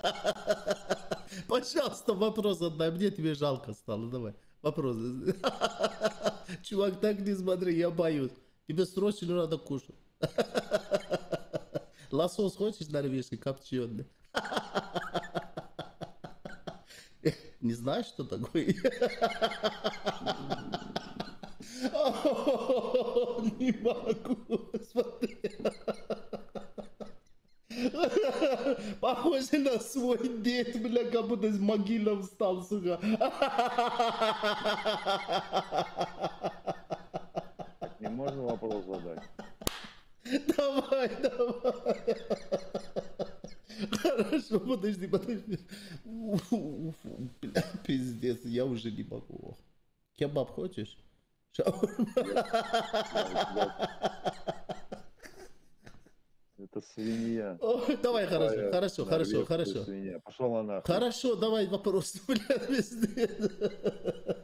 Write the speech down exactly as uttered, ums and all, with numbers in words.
Пожалуйста, вопрос отдай. Мне тебе жалко стало. Давай. Вопрос. Чувак, так не смотри, я боюсь. Тебе срочно надо кушать. Лосос хочешь норвежский, копченый? Не знаешь, что такое? Не могу. Смотри. Похоже на свой дед, бля, как будто из могилы встал, сука. Так не можно вопрос задать? Давай, давай. Хорошо, подожди, подожди. Бля, пиздец, я уже не могу. Кебаб хочешь? Это свинья. Ой, давай, хорошо, Твоя хорошо, хорошо, норвежская хорошо. свинья. Пошел она. Хорошо, давай вопрос, бля, пиздец.